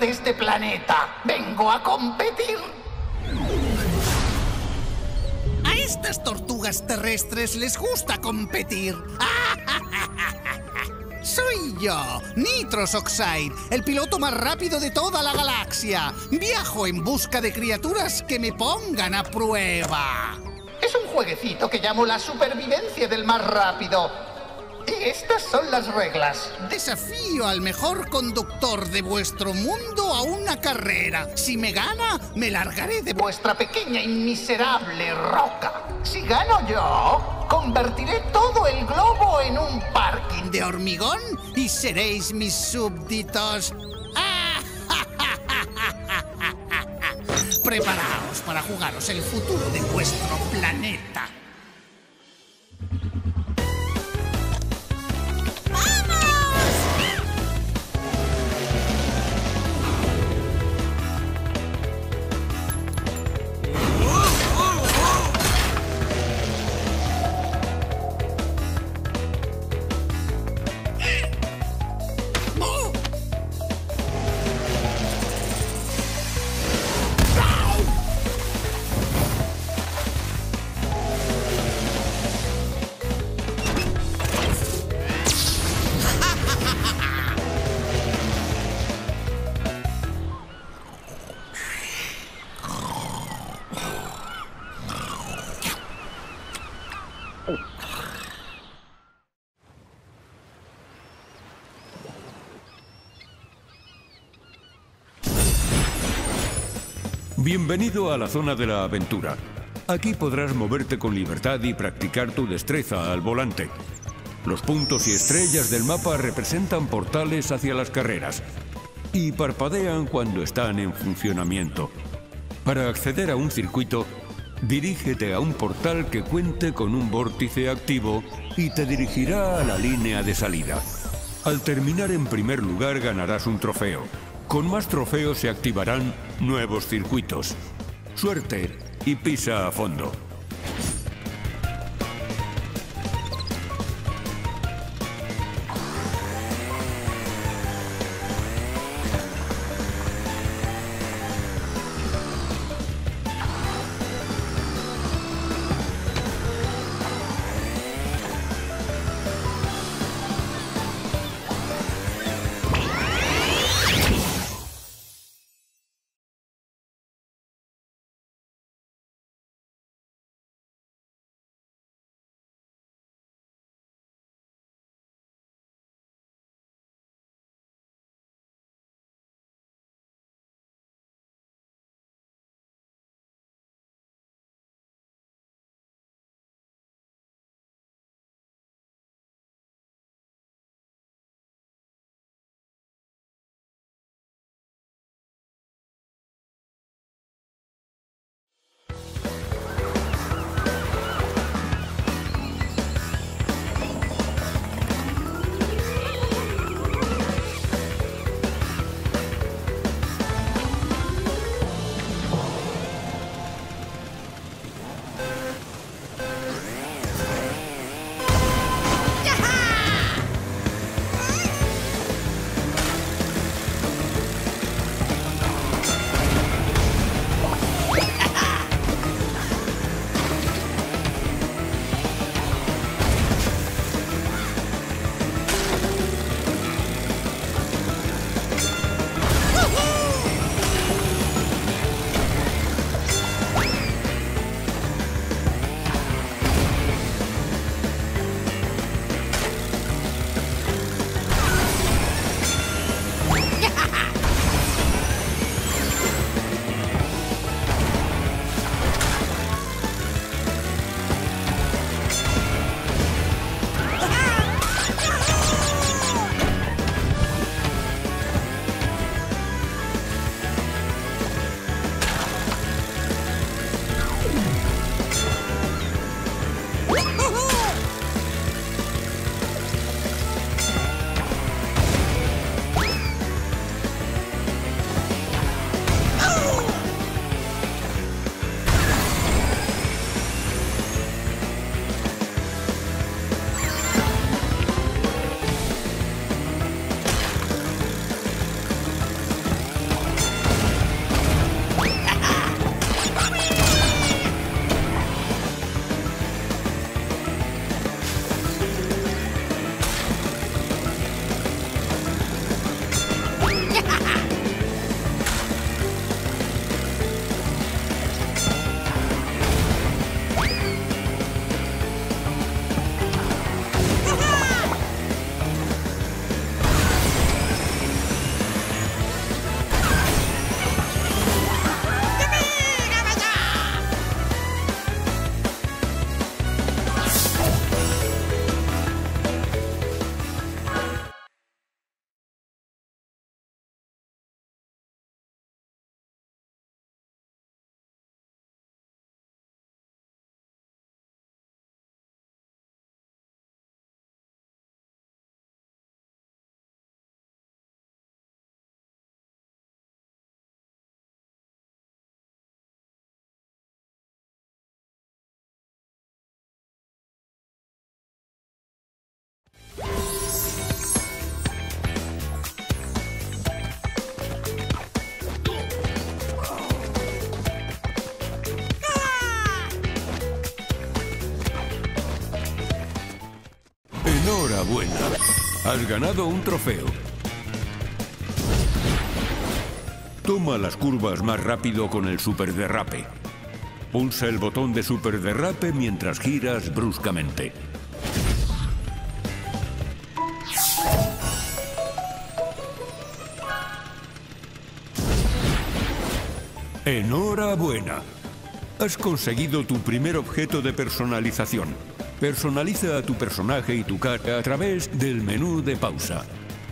de este planeta. Vengo a competir. A estas tortugas terrestres les gusta competir. Soy yo, Nitrous Oxide, el piloto más rápido de toda la galaxia. Viajo en busca de criaturas que me pongan a prueba. Es un jueguecito que llamo la supervivencia del más rápido. Y estas son las reglas. Desafío al mejor conductor de vuestro mundo a una carrera. Si me gana, me largaré de Vuestra pequeña y miserable roca. Si gano yo, convertiré todo el globo en un parking de hormigón y seréis mis súbditos. Preparaos para jugaros el futuro de vuestro planeta. Bienvenido a la zona de la aventura. Aquí podrás moverte con libertad y practicar tu destreza al volante. Los puntos y estrellas del mapa representan portales hacia las carreras y parpadean cuando están en funcionamiento. Para acceder a un circuito, dirígete a un portal que cuente con un vórtice activo y te dirigirá a la línea de salida. Al terminar en primer lugar ganarás un trofeo. Con más trofeos se activarán nuevos circuitos. Suerte y pisa a fondo. Enhorabuena. Has ganado un trofeo. Toma las curvas más rápido con el superderrape. Pulsa el botón de superderrape mientras giras bruscamente. ¡Enhorabuena! Has conseguido tu primer objeto de personalización. Personaliza a tu personaje y tu cara a través del menú de pausa.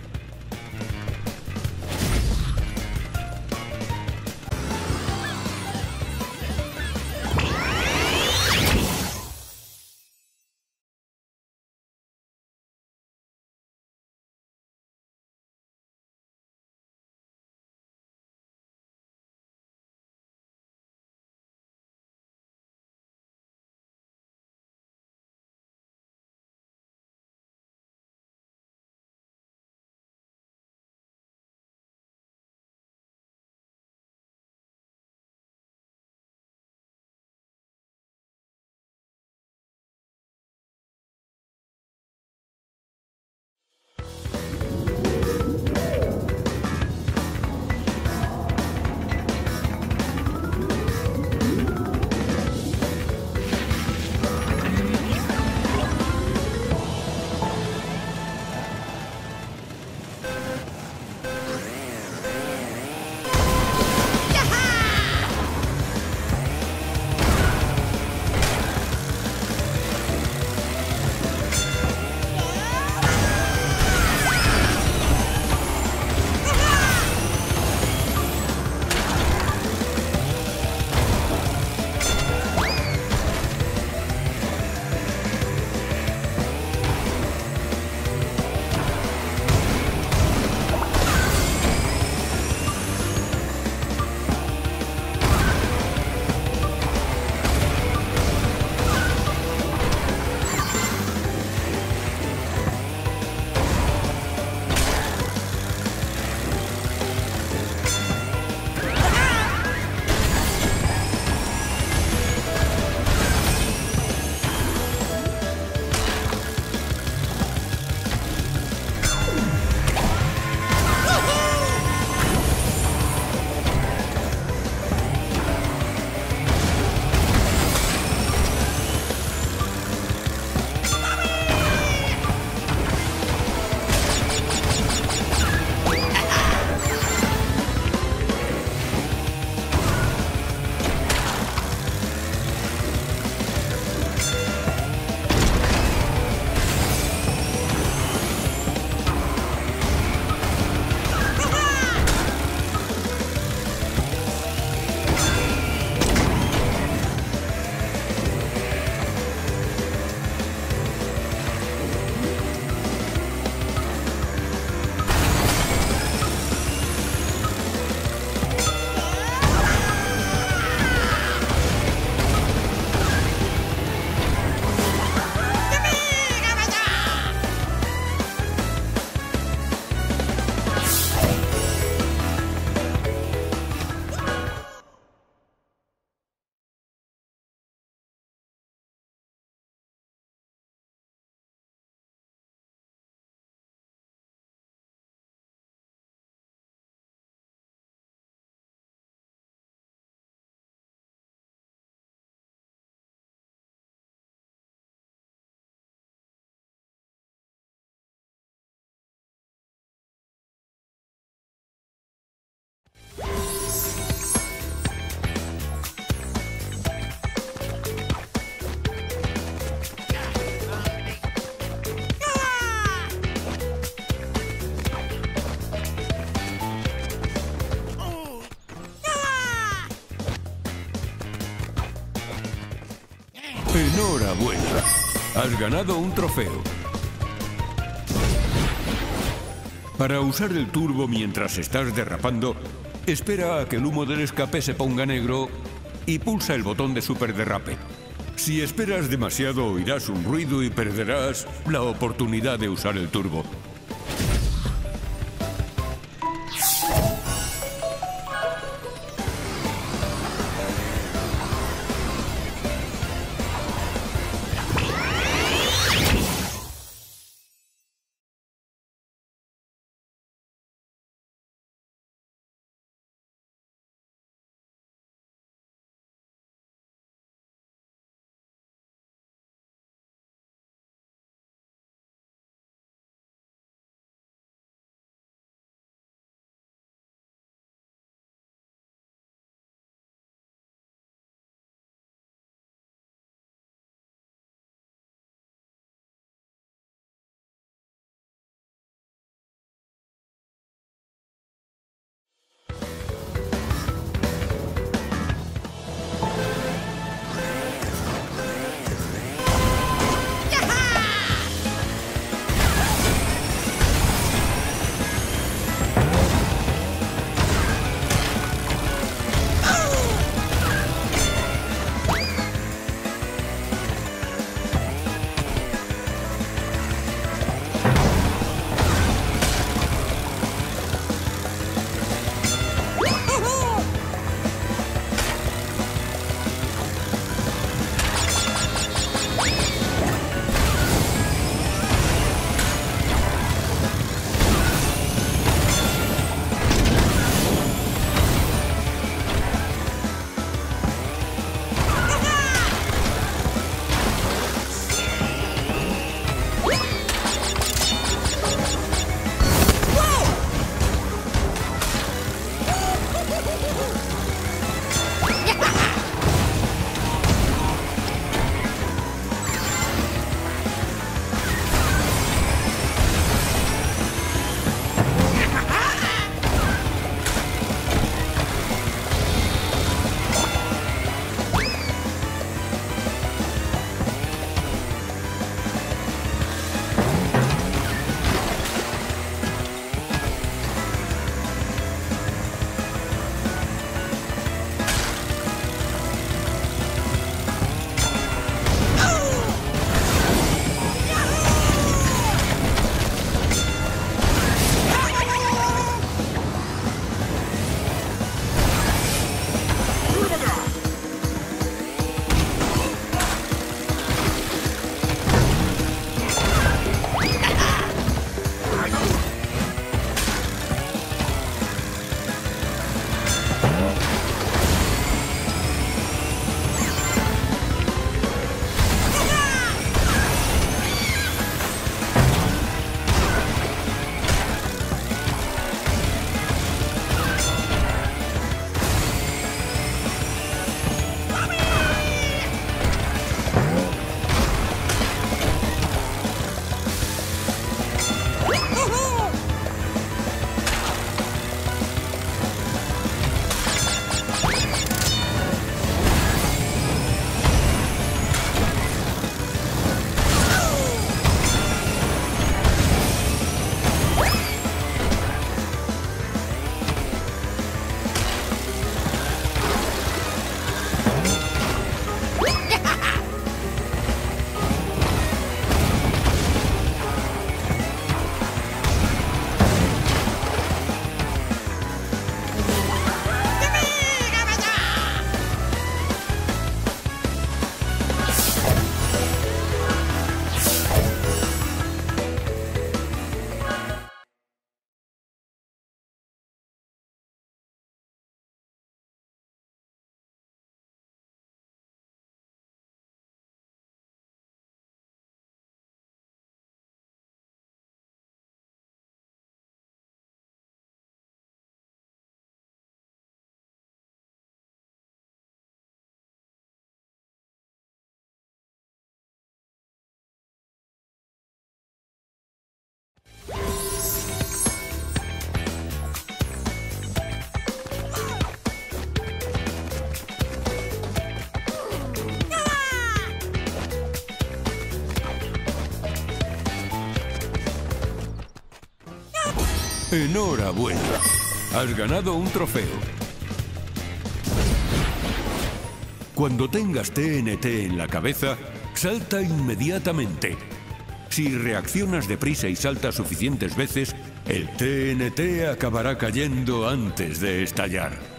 Enhorabuena. Has ganado un trofeo. Para usar el turbo mientras estás derrapando, espera a que el humo del escape se ponga negro y pulsa el botón de superderrape. Si esperas demasiado oirás un ruido y perderás la oportunidad de usar el turbo. Enhorabuena. Has ganado un trofeo. Cuando tengas TNT en la cabeza, salta inmediatamente. Si reaccionas deprisa y saltas suficientes veces, el TNT acabará cayendo antes de estallar.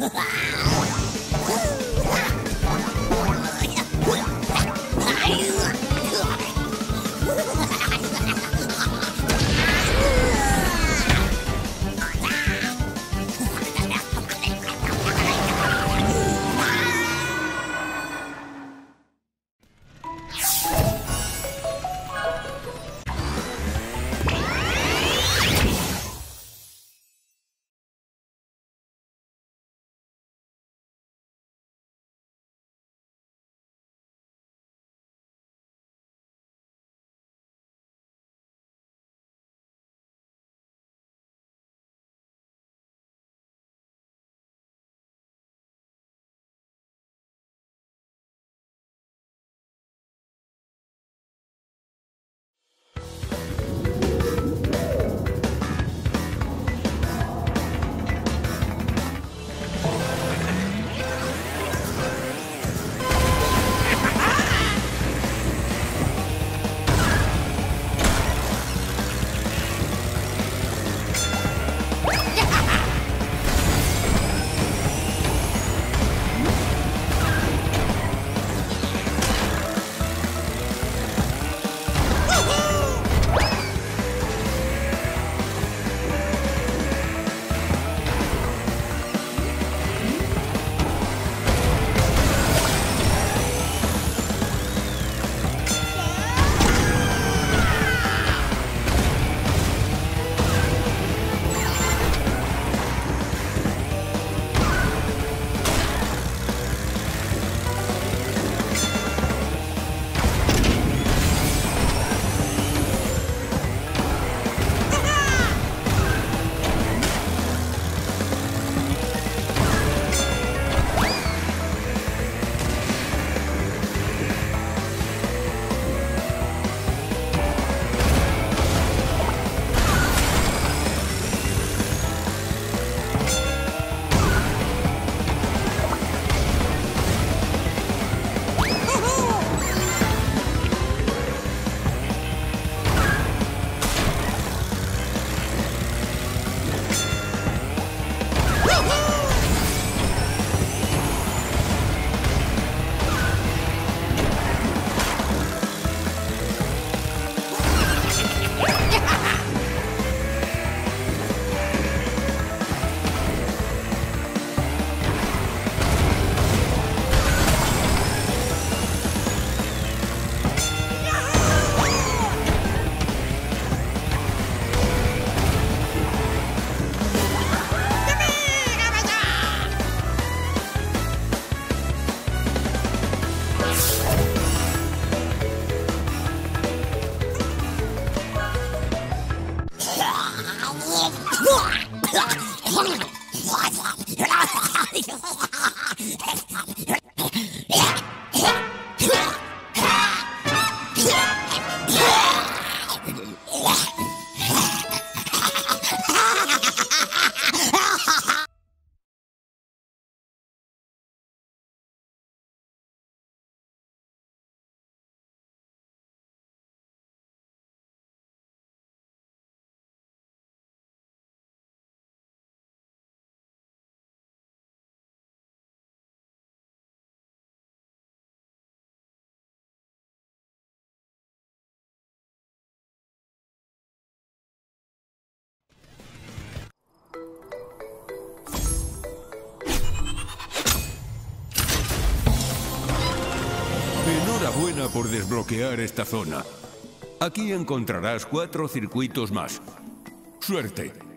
Enhorabuena por desbloquear esta zona. Aquí encontrarás 4 circuitos más. ¡Suerte!